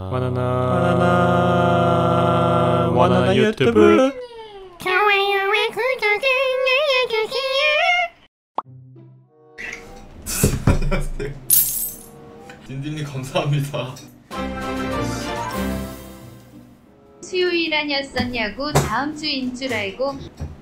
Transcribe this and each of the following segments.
바나나 유튜브. 좋아요와 구독을 눌러주세요. 딘딘님 감사합니다. 수요일 아니었었냐고. 다음 주인 줄 알고.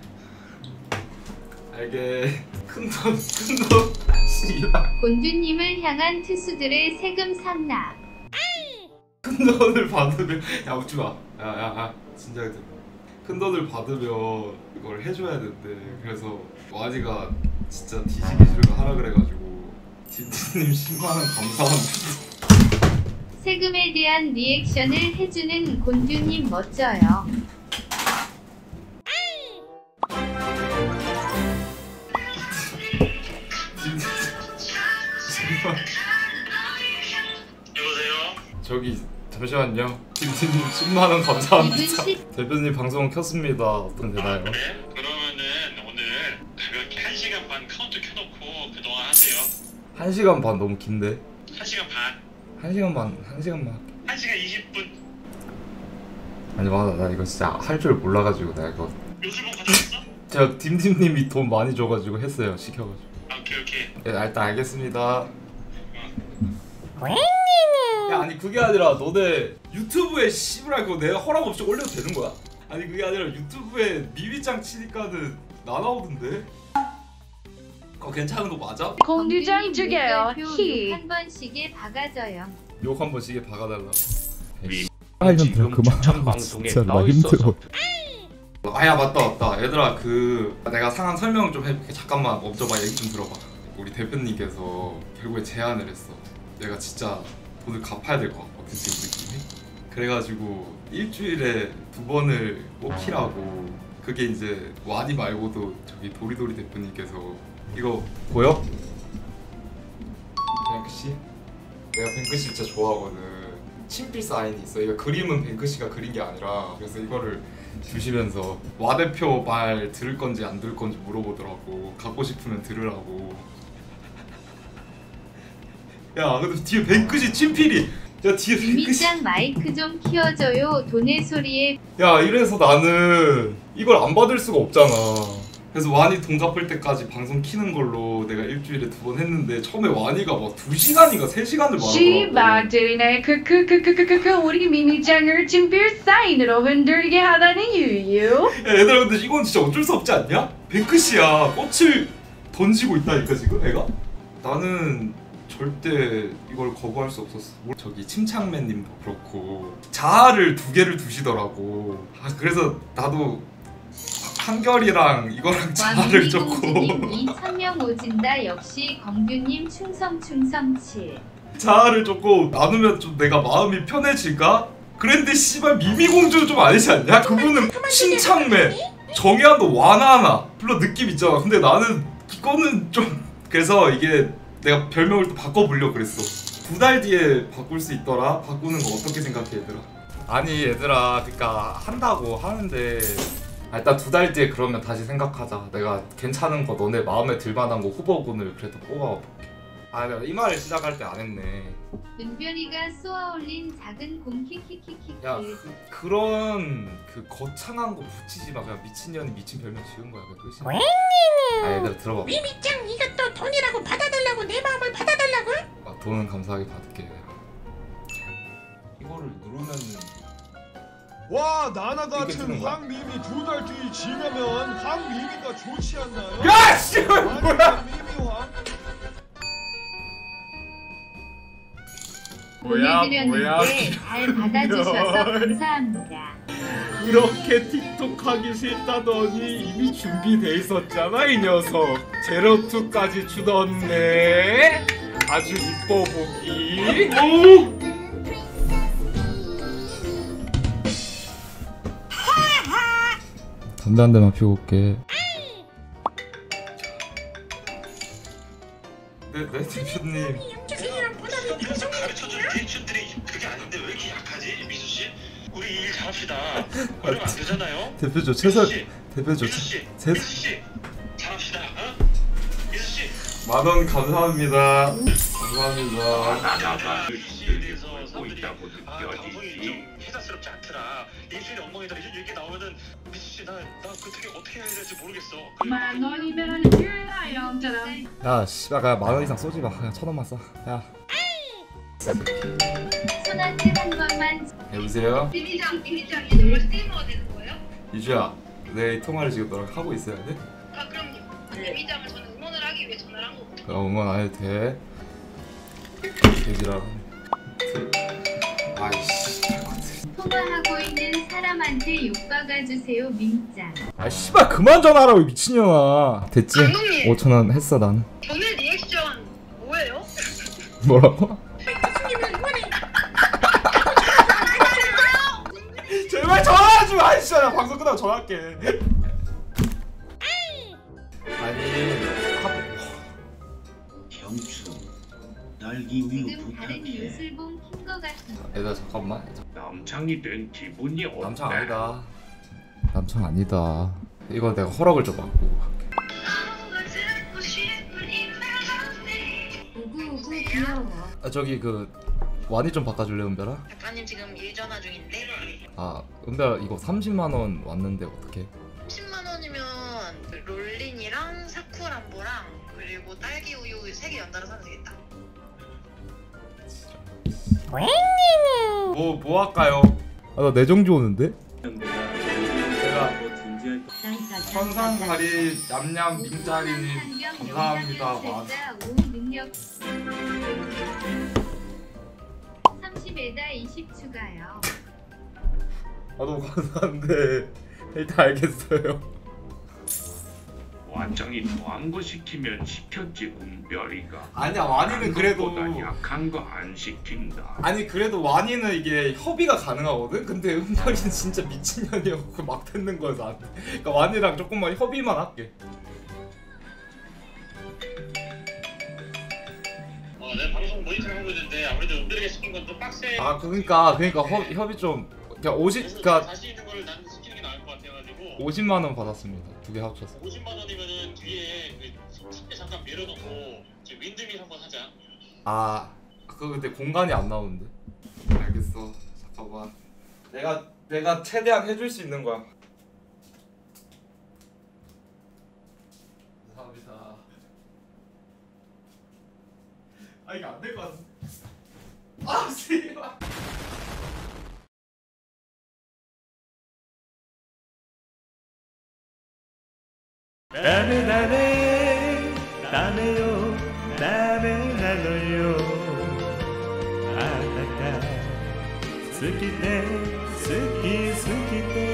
알게. 큰돈 씨발. 곤두님을 향한 투수들의 세금 상납. 큰돈을 받으면 야 웃지마. 야 진짜 큰돈을 받으면 이걸 해줘야 된대. 그래서 와지가 진짜 뒤지기 싫어 하라 그래가지고 딘딘님 10만원 감사합니다. 세금에 대한 리액션을 해주는 곤두님 멋져요. 여보세요? 저기 잠시만요. 딘딘님 10만원 감사합니다. 이분 대표님 방송 켰습니다. 어떤 되나요? 네? 그러면은 오늘 가볍게 1시간 반 카운트 켜놓고 그동안 하세요. 1시간 반 너무 긴데? 1시간 반? 1시간 반 1시간 20분. 아니 맞아, 나 이거 진짜 할 줄 몰라가지고 내가 이거 요술봉 가져왔어? 제가 딘딘님이 돈 많이 줘가지고 했어요. 시켜가지고. 아, 오케이. 네, 일단 알겠습니다. 야 아니 그게 아니라 너네 유튜브에 씨부랄 거 내가 허락 없이 올려도 되는 거야? 아니 그게 아니라 유튜브에 미미짱 치니까는 나 나오던데? 그거 괜찮은 거 맞아? 곤두장 죽여요. 히. 한 번씩에 박아줘요. 욕 한 번씩에 박아달라. 지금 추천 방송에 진짜 나 나와 힘들어. 있어서 아야 맞다 얘들아 그 내가 상황 설명 좀 해볼게. 잠깐만 멈춰봐. 얘기 좀 들어봐. 우리 대표님께서 결국에 제안을 했어. 내가 진짜 돈을 갚아야 될 것 같거든 지금 느낌이. 그래가지고 일주일에 2번을 뽑히라고. 그게 이제 와니 말고도 저기 도리도리 대표님께서 이거 보여? 뱅크씨? 내가 뱅크씨 진짜 좋아하거든. 친필 사인이 있어. 이거 그림은 뱅크씨가 그린 게 아니라. 그래서 이거를 주시면서 와 대표 말 들을 건지 안 들을 건지 물어보더라고. 갖고 싶으면 들으라고. 야 근데 뒤에 뱅크씨 친필이. 야 뒤에 뱅크씨. 미미짱 마이크 좀 키워줘요. 돈의 소리에. 야 이래서 나는 이걸 안 받을 수가 없잖아. 그래서 와니 돈 갚을 때까지 방송 키는 걸로 내가 일주일에 2번 했는데 처음에 와니가 막 2시간인가 3시간을 말하더라고. 씨발들이네. 우리 미미짱을 친필 사인으로 흔들게 하다니 유유. 야 얘들아 근데 이건 진짜 어쩔 수 없지 않냐? 뱅크씨야 꽃을 던지고 있다니까 지금 애가? 나는 절대 이걸 거부할 수 없었어. 저기 침착맨님도 그렇고 자아를 2개를 두시더라고. 그래서 나도 한결이랑 이거랑 자아를 줬고. 왕미공주님 2,000명 오진다. 역시 검규님 충성 7. 자아를 줬고 나누면 좀 내가 마음이 편해질까? 그랬는데 씨발 미미공주 좀 아니지 않냐? 그분은 침착맨, 정의한도 와나나 물론 느낌 있잖아. 근데 나는 이거는 좀. 그래서 이게 내가 별명을 또 바꿔보려고 그랬어. 2달 뒤에 바꿀 수 있더라. 바꾸는 거 어떻게 생각해 얘들아? 아니 얘들아 그니까 한다고 하는데 일단 2달 뒤에 그러면 다시 생각하자. 내가 괜찮은 거 너네 마음에 들만한 거 후보군을 그래도 뽑아볼게. 아 내가 이 말을 시작할 때 안 했네. 은별이가 쏘아올린 작은 곰 키키키키키. 야 그런 그 거창한 거 붙이지 마. 그냥 미친년이 미친 별명 지은 거야. 그 끝이야. 아 얘들아 들어봐. 미미짱 이것도 돈이라고 받아달라고 내 마음을 받아달라고? 아, 돈은 감사하게 받을게. 이거를 누르면 와 나나 이게 같은 뜨는 거야? 황미미 2달 뒤 지나면 황미미가 좋지 않나요? 야 씨발 뭐야? 미미황 보내드렸는데 잘 받아주셔서 감사합니다. 그렇게 틱톡 하기 싫다더니 이미 준비돼 있었잖아 이 녀석. 제로2까지 주던네. 아주 이뻐 보기. 담배 한 대만 피우고 올게. 네 대표님. 이래서 가르쳐준 리액션들이 그게 아닌데 왜 이렇게 약하지? 미수씨? 우리 일 잘합시다. 그러면 안 되잖아요? 대표 저 최선. 미수씨! 대표 저 미수씨! 최. 미수씨! 잘합시다. 어? 미수씨! 만원 감사합니다. 감사합니다. 나가 이슈에 대해서 사람들이 방송이 좀 회사스럽지 않더라. 일주일에 엉망이다 이렇게 나오면은 미수씨 나그 되게 어떻게 해야 될지 모르겠어. 만 원이면 일라요. 짜란. 야 씨발 그냥 10,000원 이상 쏘지 마. 그냥 1,000원만 써. 야. 손한테 한 번만. 여보세요? 미미장이 정말 스트리머가 되는 거예요? 이주야, 내 통화를 지금 너랑 하고 있어야 돼? 아 그럼요. 미미장을 저는 응원을 하기 위해 전화를 한 거거든요. 응원 안 해도 돼. 돼지라. 아이씨. 통화하고 있는 사람한테 욕박아 주세요 민짱. 아 씨발 그만 전화하라고 미친년아. 됐지? 감독님. 5,000원 했어 나는. 오늘 리액션 뭐예요? 뭐라고? 제발 전화하지 마. 아이씨, 나 방송 끝나고 전화할게. 아니, 경추 날기 위로 지금 다른 부탁해. 요술봉 킨거 같은데. 얘들아 잠깐만. 남창이 된 기분이 어때? 남창 아니다. 남창 아니다. 이거 내가 허락을 좀 받고. 우구우구 귀여워. 아, 저기 그 완이 좀 바꿔줄래 은별아? 작가님 지금 일 전화 중인데 아 은별아 이거 30만 원 왔는데 어떡해? 10만 원이면 롤린이랑 사쿠란보랑 그리고 딸기 우유 3개 연달아 사면 되겠다. 뭐 할까요? 아 나 내정주 오는데? 제가 천상다리 냠냠 민자리님 감사합니다. 와. 능력 30에다 20 추가요. 아 너무 감사한데 일단 알겠어요. 완전히 더한 거 시키면 시켰지 은별이가. 아니야 완이는 그래도 보다 약한 거 안 시킨다. 아니 그래도 완이는 이게 협의가 가능하거든? 근데 은별이는 진짜 미친년이었고 막 듣는 거여서 안 돼. 그러니까 완이랑 조금만 협의만 할게. 내 방송 모니터하고 있는데 아무래도 은별이가 시킨 건 좀 빡세. 아 그러니까 협의 좀 그냥 50 그러니까 자신 있는 걸 나는 시키는 게 나을 것 같아가지고 50만 원 받았습니다. 두 개 합쳐서. 50만 원이면은 뒤에 그 침대 잠깐 밀어놓고 지금 윈드밀 한번 하자. 아 그거 근데 공간이 안 나오는데. 알겠어. 잠깐만. 내가 최대한 해줄 수 있는 거야. 감사합니다. 아 이거 안 될 것 같아. 아 씨발. 好きで好き好きで